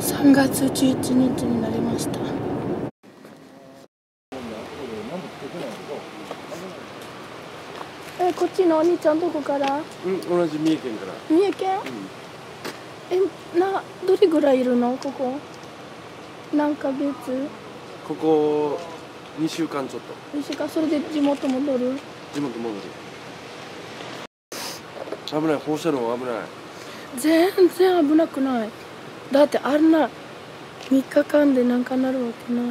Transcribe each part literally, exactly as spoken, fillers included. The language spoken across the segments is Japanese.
さんがつじゅういちにちになりました。え、こっちのお兄ちゃんどこから？ うん、同じ三重県から。 三重県？うん、え、な、どれぐらいいるのここ？何ヶ月？ ここにしゅうかんちょっと。 にしゅうかん、それで地元戻る？ 地元戻る。危ない、放射能危ない。 全然危なくない。だってあんなみっかかんでなんかなるわけない。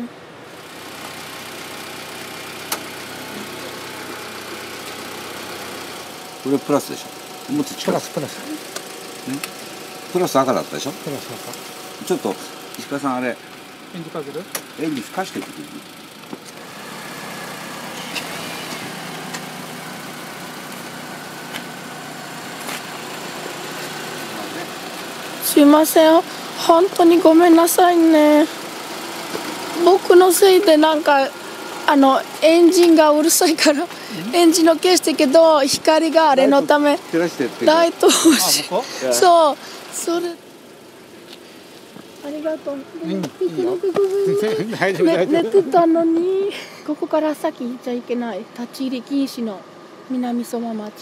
これプラスでしょ。もっと近い。 プラスプラス。 プラス赤だったでしょ。 プラス赤。 ちょっと石川さんあれ。 エンジンかける？ エンジン吹かしてくれる？ すいません、本当にごめんなさいね。僕のせいでなんかあのエンジンがうるさいからエンジンを消したけど光があれのためライトをしそうそれありがとう。寝てたのにここから先行っちゃいけない。立ち入り禁止の南相馬町。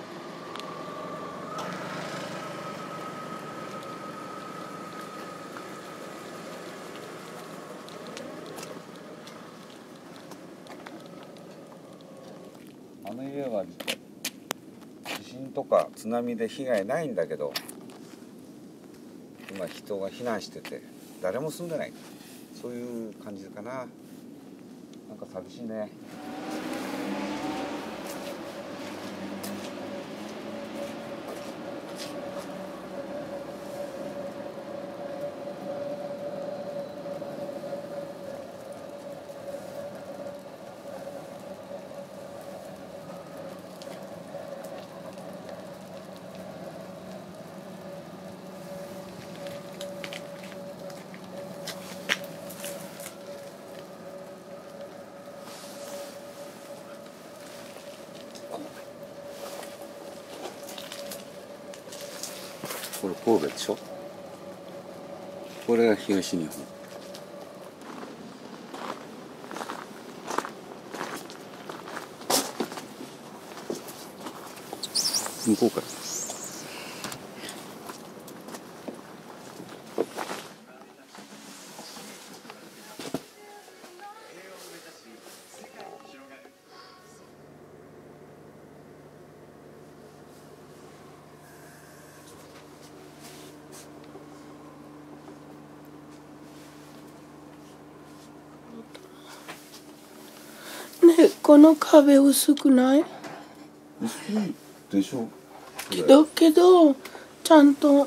あの家は地震とか津波で被害ないんだけど今人が避難してて誰も住んでない、そういう感じかな。なんか寂しいね。これ神戸でしょ。これが東日本。向こうから。 ね、この壁薄くない？ 薄いでしょ。 けどけどちゃんと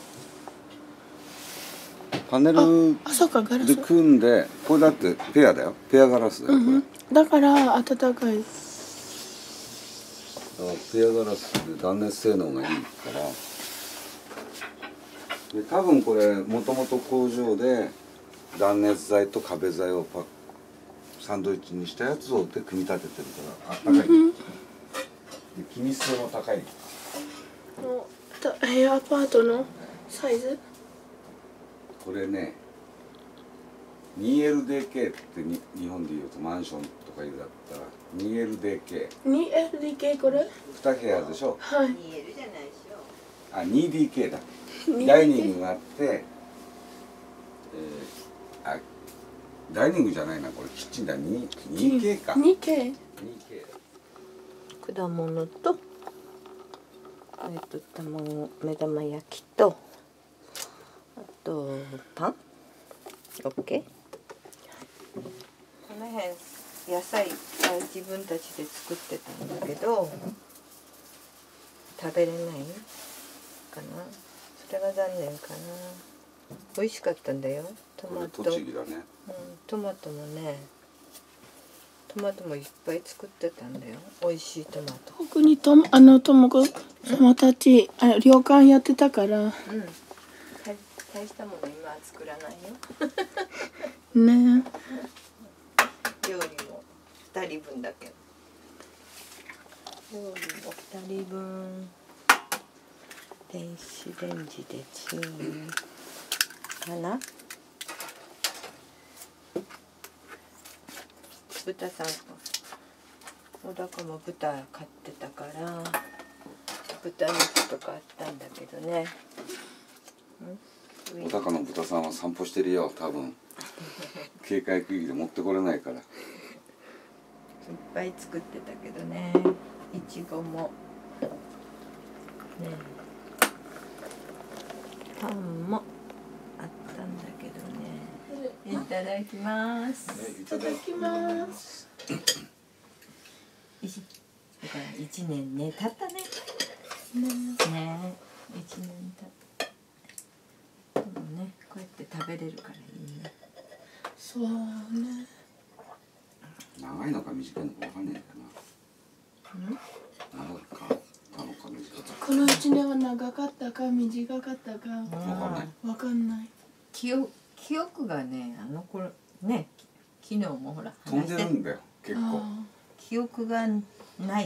パネルで組んで、これだってペアだよ。ペアガラスだよ、これ。うん、 だから暖かい。だからペアガラスで断熱性能がいいからで、多分これもともと工場で断熱材と壁材をパサンドイッチにしたやつをで組み立ててるからあったかい、うん、で気密性も高い。 えアパートのサイズこれね ツーエルディーケー ってに日本でいうとマンションとかいうだったら ツーエルディーケー。 ツーエルディーケー これに部屋でしょ。 はい。 あ ツーディーケー だ。ダイニングがあって、えー、あダイニングじゃないな、これキッチンだ。 ツーケー か。 ツーケー果物とえっと卵目玉焼きとあとパン OK。 この辺野菜は自分たちで作ってたんだけど食べれないかな。それが残念かな。美味しかったんだよ。トマト、 栃木だね。 うん、トマトもね、トマトもいっぱい作ってたんだよ。美味しいトマト。 特にとあのとも子様たちあ旅館やってたから。うん。 大したもの今は作らないよ。 ね。 料理もふたりぶんだけど。料理もふたりぶん。電子レンジでチン。 花豚さん小高も豚飼ってたから豚肉とかあったんだけどね。 小高の豚さんは散歩してるよ多分警戒区域で持ってこれないから。いっぱい作ってたけどね。いちごもねパンもあったんだけどね。いただきます。 いただきます。 いしだから一年ね経ったね。ね一年経った。でもねこうやって食べれるからいいね。 そうね。 長いのか短いのかわかんないかな。長かったのか短かった。 この一年は長かったか短かったかわかんない。 わかんない。 記憶記憶がねあの頃ね昨日もほら飛んでるんだよ結構。 記憶がない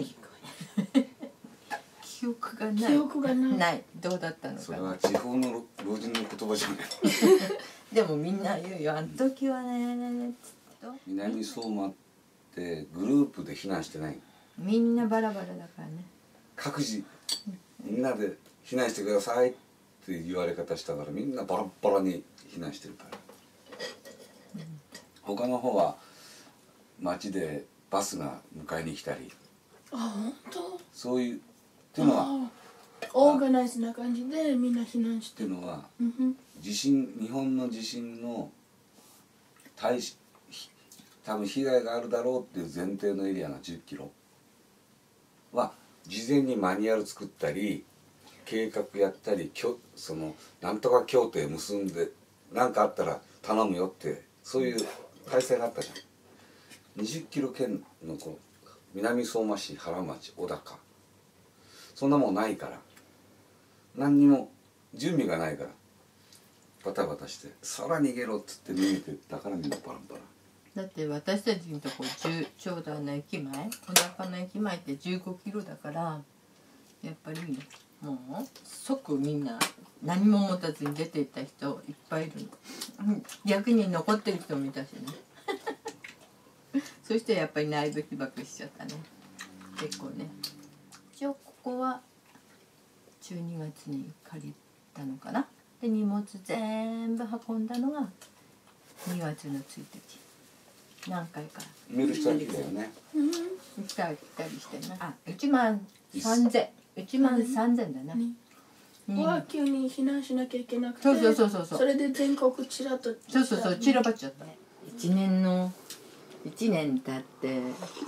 記憶がない記憶がない。 ないどうだったのかそれは地方の老人の言葉じゃない。 でもみんな言うよあの時はね。 南相馬ってグループで避難してない。 みんなバラバラだからね。 各自みんなで避難してくださいって言われ方したからみんなバラッバラに避難してるから、うん、他の方は町でバスが迎えに来たり、 あ、本当。 そういうっていうのはオーガナイズな感じでみんな避難しってていうのは、 うん、 地震日本の地震の対し多分被害があるだろうっていう前提のエリアがじゅっキロは事前にマニュアル作ったり計画やったりそのなんとか協定結んで何かあったら頼むよってそういう体制があったじゃん。にじゅっキロ圏のこう南相馬市原町小高そんなもんないから何にも準備がないからバタバタして「そら逃げろ」っつって逃げてったからみんなバラバラ。 だって私たちのとこ長大の駅前小高の駅前ってじゅうごキロだからやっぱりもう即みんな何も持たずに出ていった人いっぱいいるの。逆に残ってる人もいたしね。そしてやっぱり内部被爆しちゃったね結構ね。一応ここはじゅうにがつに借りたのかな。で荷物全部運んだのがにがつのついたち。何回か見る人はいるよね。 来たり来たりしてね。あ、いちまんさんぜん、いちまんさんぜんだな。 は急に避難しなきゃいけなくて、 そうそうそうそうそう。 それで全国ちらっとそうそうそう散らばっちゃった。一年の一年経って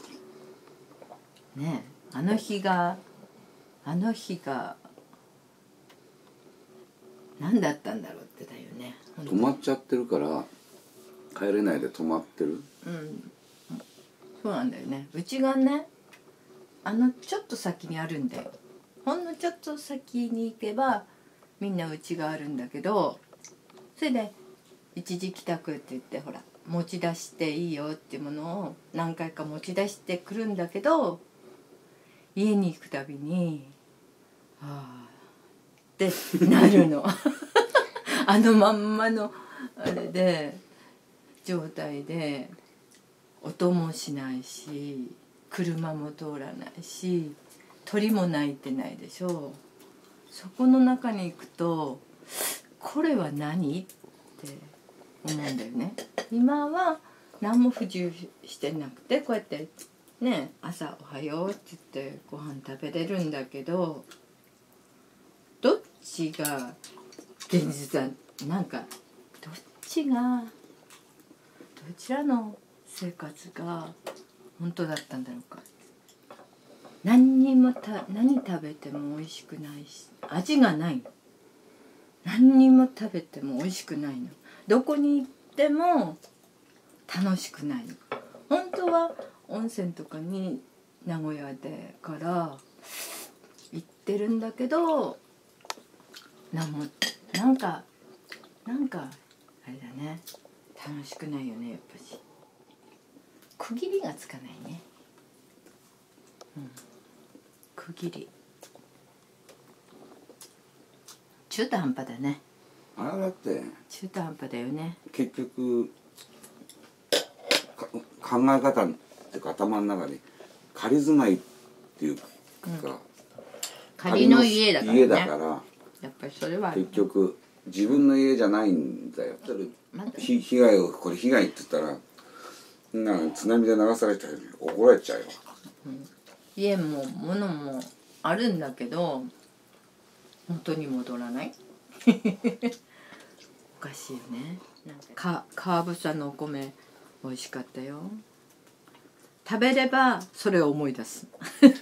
ね、あの日があの日が何だったんだろうってだよね。 止まっちゃってるから帰れないで止まってる。 うん、そうなんだよね。うちがね、あのちょっと先にあるんだよ。ほんのちょっと先に行けばみんなうちがあるんだけど、それで一時帰宅って言ってほら持ち出していいよっていうものを何回か持ち出してくるんだけど、家に行くたびに「はあ」ってなるの。あのまんまのあれで状態で。音もしないし車も通らないし鳥も鳴いてないでしょ。そこの中に行くとこれは何って思うんだよね。今は何も不自由してなくてこうやってね朝「おはよう」って言ってご飯食べれるんだけど、どっちが現実だ、なんかどっちがどちらの生活が本当だったんだろうか。何にもた何食べても美味しくないし味がないの。何にも食べても美味しくないの。どこに行っても楽しくないの。本当は温泉とかに名古屋でから行ってるんだけど、なんもなんかなんかあれだね、楽しくないよねやっぱし。区切りがつかないね、うん、区切り中途半端だね。 あれだって中途半端だよね。 結局か考え方っていうか頭の中で仮住まいっていうか、 うん、仮の家だからね。 家だからやっぱりそれはあるね。 結局自分の家じゃないんだよ。 まだひ被害をこれ被害って言ったらなんか津波で流されたら怒られちゃうよ。 うん、家も物もあるんだけど元に戻らないおかしいよね。なんか川房のお米美味しかったよ。食べればそれを思い出す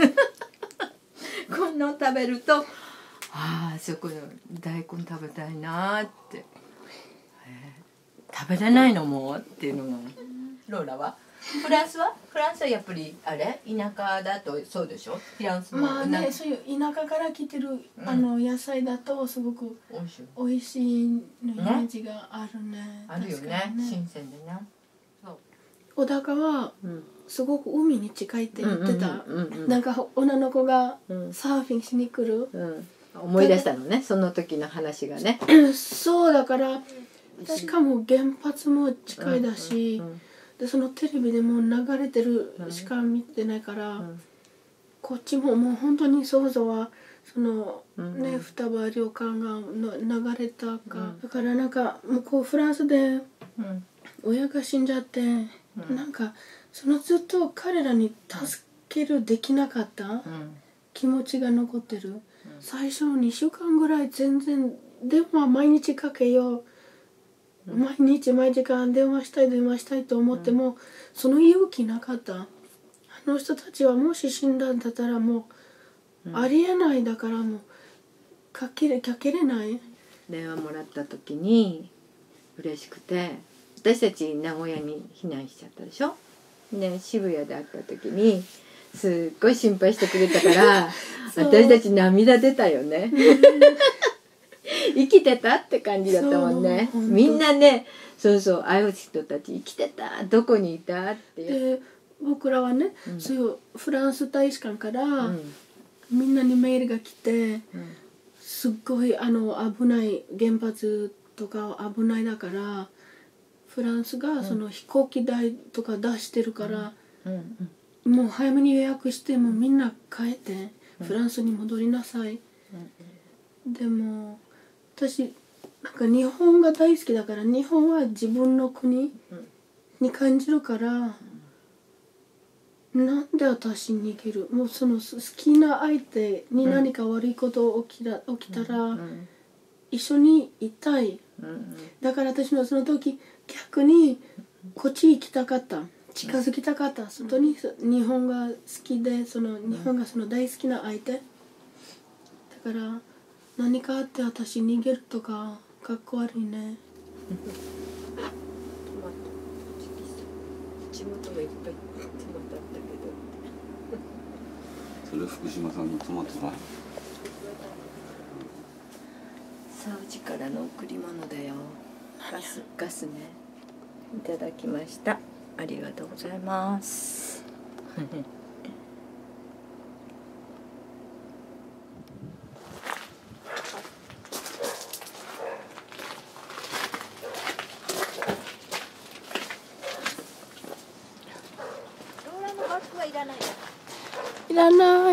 こんなの食べるとああそこで大根食べたいなって、えー、食べれないのもっていうのがローラはフランスはフランスはやっぱりあれ田舎だとそうでしょ。フランスもまあね、そういう田舎から来てる、うん、あの野菜だとすごく美味しい美味しいのイメージがあるね。ねあるよね、新鮮でね。 小高はすごく海に近いって言ってた。 うんうんうんうん、 なんか女の子がサーフィンしに来る、 うん、思い出したのね、その時の話がねそうだからしかも原発も近いだし、うんうんうん、でそのテレビでも流れてるしか見てないから、うん、こっちももう本当に想像はその、うんね、双葉旅館がの流れたか、うん、だからなんか向こうフランスで親が死んじゃって、うん、なんかそのずっと彼らに助けるできなかった気持ちが残ってる、うん、最初のにしゅうかんぐらい全然電話毎日かけよう、毎日毎時間電話したい電話したいと思っても、うん、その勇気なかった。あの人たちはもし死んだんだったらもう、うん、ありえないだからもうかけれかけれない。 電話もらった時に嬉しくて、私たち名古屋に避難しちゃったでしょ。ね、渋谷で会った時にすっごい心配してくれたから私たち涙出たよね生きてたって感じだったもんね。みんなね、そうそう、会う人たち生きてた、どこにいたっていう。 で僕らはね、うん、そういうフランス大使館から、うん、みんなにメールが来て、うん、すっごいあの危ない原発とか危ないだからフランスがその飛行機代とか出してるから、うんうんうん、もう早めに予約してもうみんな帰ってフランスに戻りなさい、うんうん、でも私なんか日本が大好きだから日本は自分の国に感じるから、うん、なんで私に逃げる。もうその好きな相手に何か悪いこと起きた、起きたら、うん、一緒にいたい、うん、だから私のその時逆にこっち行きたかった、近づきたかった。外に日本が好きでその日本がその大好きな相手だから何かあって私逃げるとかかっこ悪いね。 地元がいっぱいトマトあったけどそれ福島さんのトマトはサウジからの贈り物だよ。ガスガスね、いただきました。ありがとうございますローラのバッグはいらない。 いらない。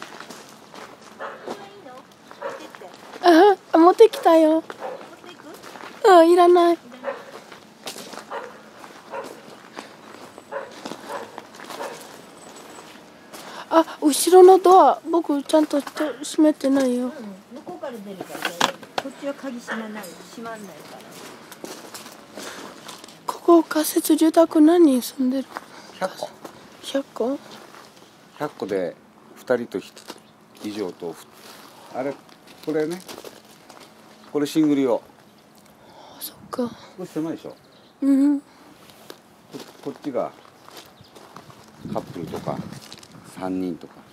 あ、持ってきたよ。うん、いらない。あ、後ろのドア、僕ちゃんと閉めてないよ。うん、 向こうから出るからね。こっちは鍵閉まない、閉まんないから。 ここ仮設住宅何人住んでる？ ひゃっこ。 ひゃっこ？ ひゃっこでふたりと以上とあれこれね。これシングル用。 あ、そっか。 これ狭いでしょ。 うん。こ, こっちがカップルとかさんにんとか。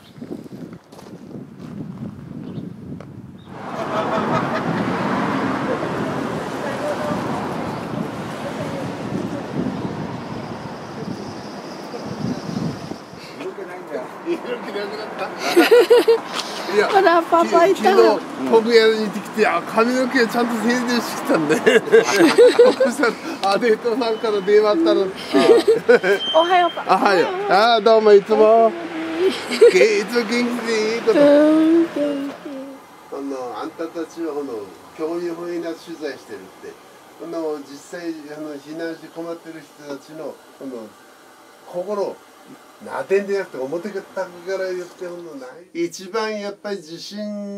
色気ないんだよ。色気なくなった。 いやほらパパいた昨日僕やりに行ってきて、あ、髪の毛ちゃんと整理してきたんでそしたら、あ、デートさんから電話あったの。 おはようパパ。 あ、はいよ。あ、どうもいつもげいつも元気でいいこと。 うん元気。 あの、あんたたちはこの興味本位な取材してるって、この実際あの避難して困ってる人たちのこの心なでんでなくて表たから言ってものない。一番やっぱり地震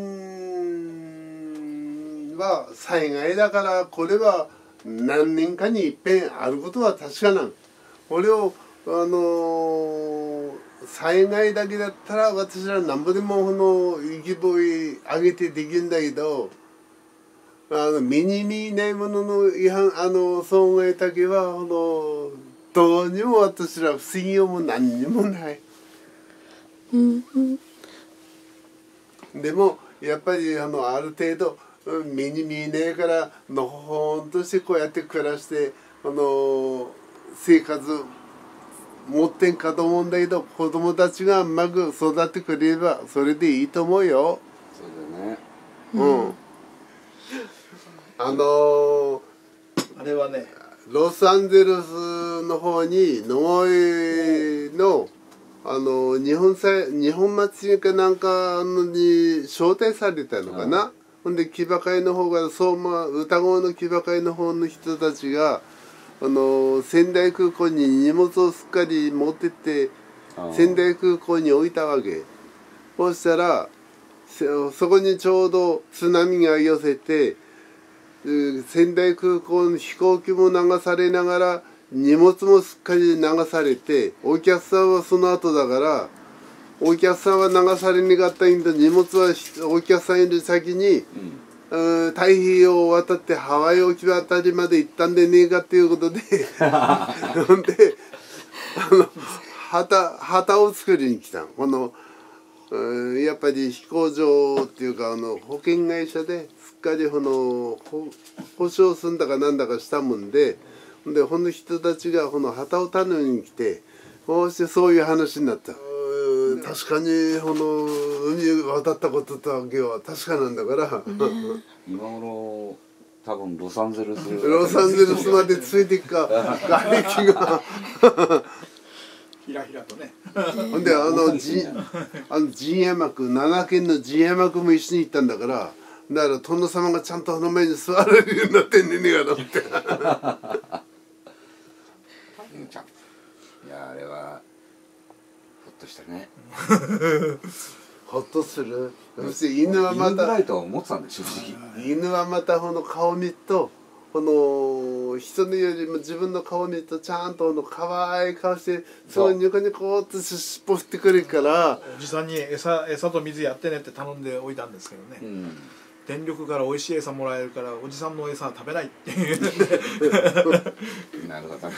は災害だから、これは何年かに一遍あることは確かなん。これをあのー、災害だけだったら私らなんぼでもこの息吹上げてできるんだけど、あの目に見えないものの違反あの損害だけはあのどうにも私ら不思議も何にもない。 うんうん。 でもやっぱりあのある程度目に見えないからのほほんとしてこうやって暮らしてあの生活持ってんかと思うんだけど、子供たちがうまく育ってくれればそれでいいと思うよ。 そうだよね。 うん。あのー、 あれはね、 ロサンゼルスの方に野毛のあの日本さ日本祭りかなんかのに招待されたのかな。ほんで騎馬会の方が相馬歌声の騎馬会の方の人たちがあの仙台空港に荷物をすっかり持ってって仙台空港に置いたわけ。そうしたらそこにちょうど津波が寄せて仙台空港の飛行機も流されながら荷物もすっかり流されて、お客さんはその後だからお客さんは流されなかったけど荷物はお客さんより先に、うん、太平洋を渡ってハワイ沖あたりまで行ったんでねえかっていうことでほんであの旗旗を作りに来たこの、うん、やっぱり飛行場っていうかあの保険会社ですっかりこの保証すんだかなんだかしたもんで、でこの人たちがこの旗を頼みに来て、こうしてそういう話になった。確かにこの海渡ったことだけは確かなんだから、ね、 今頃多分ロサンゼルスロサンゼルスまでついていくか瓦礫がひらひらとね。 ほんであのじあの陣山区奈良県の陣山区も一緒に行ったんだから、だから殿様がちゃんとあの前に座れるようになってんねんねえかなってゆうちゃん、いやあれはほっとしたねほっとする。そして犬はま犬ぐらたいとは思ってたんで正直。 犬はまたこの顔見るとこの人のよりも自分の顔見るとちゃんとこの可愛い顔してすごいニコニコって尻尾振ってくるから、 おじさんに餌餌と水やってねって頼んでおいたんですけどね、うん、電力から美味しい餌もらえるからおじさんの餌は食べないっていうなるほど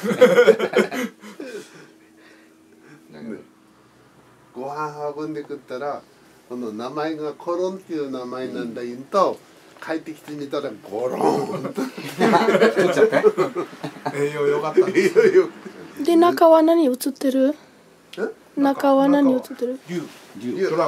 ご飯運んでくったらこの名前がコロンっていう名前なんだ言うと、帰ってきてみたらゴロンと太っちゃって栄養良かったんです。 で中は何映ってる？中は何映ってる？ 竜、 竜、 ドラゴン。 あ、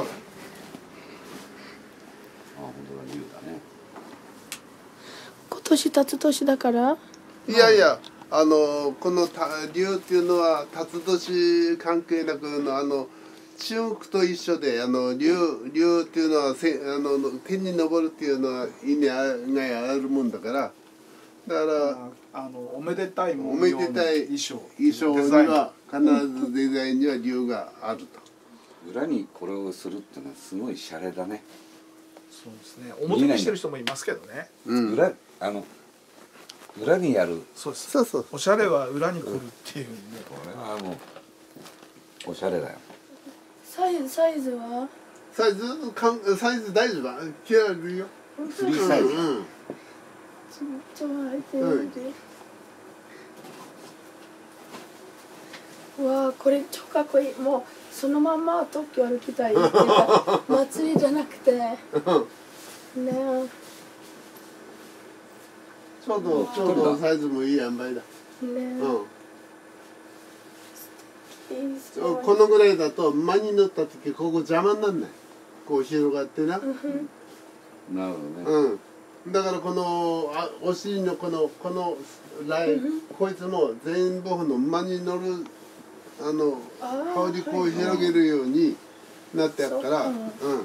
本当だ、竜だね。 今年辰年だから？ いやいや、あのこの竜っていうのは辰年関係なくのあの中国と一緒で、あの竜竜っていうのはせあの天に昇るっていうのは意味があるもんだから、だからあのおめでたいもおめでたい衣装衣装には必ずデザインには竜があると。 裏にこれをするってのはすごいシャレだね。 そうですね。表にしてる人もいますけどね。 うん、裏あの裏にやる。 そうです。 そうそう。 おしゃれは裏に来るっていうんで。 これはもうおしゃれだよ。 サイズサイズは？ サイズかんサイズ大丈夫？着られるよ。 フリーサイズ。うん。 ちょっと待ってみて。うわあ、これ超かっこいい。もうそのまんま東京歩きたいっていうか祭りじゃなくてねえ。 ちょうどちょうどサイズもいい塩梅だ。ねえ。うん。このぐらいだと馬に乗った時ここ邪魔になんない。 こう広がってな、 なるほどね。 うん、だからこのあお尻のこのこのライン、こいつも全部の馬に乗るあの羽織こう広げるようになってやるから、うん、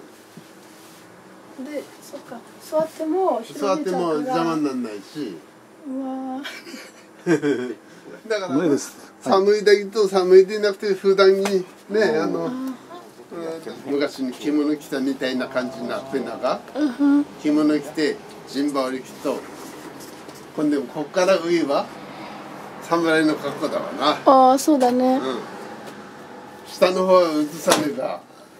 でそっか座っても座っても邪魔にならないし。 うわだから寒いだけと寒いでなくて普段にねあの昔に着物着たみたいな感じになってなんか着物着てジンバオリ着とほんでこっから上は侍の格好だわな。 ああそうだね、 うん、下の方は映さねば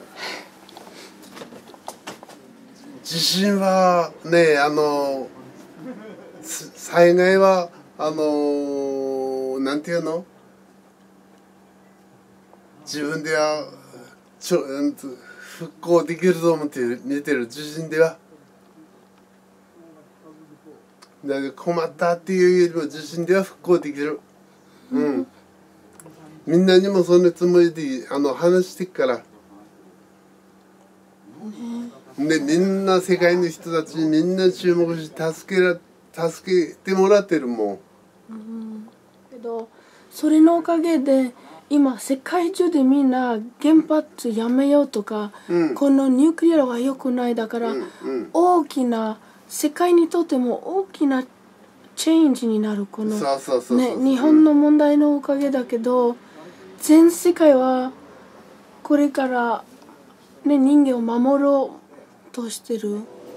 地震はねあの災害はあのー、なんていうの自分ではちょ復興できると思って見てる地震ではだから困ったっていうよりも地震では復興できる、うん、みんなにもそのつもりであの話してっからでみんな世界の人たちにみんな注目して助けら助けてもらってるもん、うん、 けどそれのおかげで今世界中でみんな原発やめようとか、うん、このニュークリアは良くないだから、うんうん、大きな世界にとっても大きなチェンジになるこのね日本の問題のおかげだけど全世界はこれからね人間を守ろうとしてる。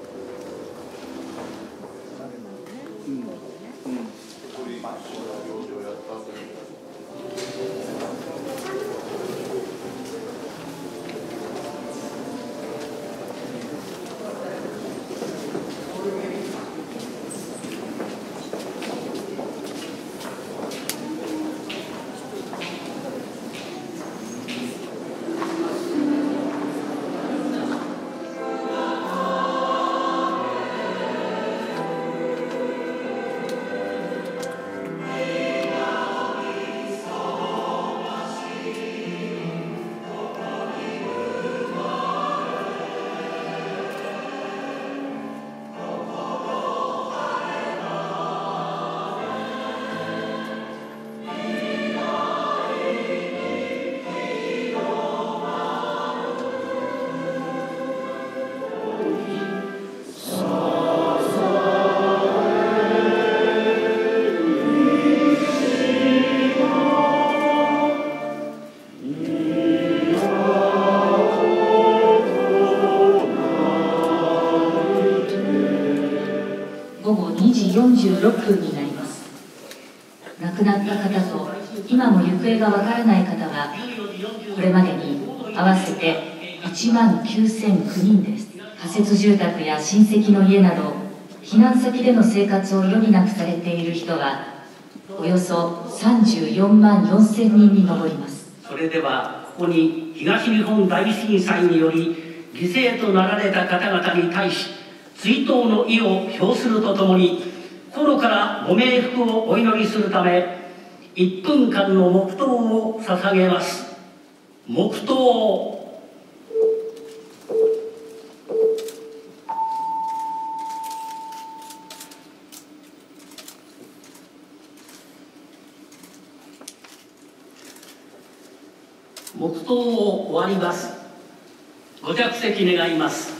にじよんじゅうろっぷんになります。亡くなった方と今も行方がわからない方はこれまでに合わせていちまんきゅうせんきゅうにんです。仮設住宅や親戚の家など避難先での生活を余儀なくされている人はおよそさんじゅうよんまんよんせんにんに上ります。 それではここに東日本大震災により犠牲となられた方々に対し追悼の意を表するとともに心からご冥福をお祈りするためいっぷんかんの黙祷を捧げます。黙祷。黙祷を終わります。ご着席願います。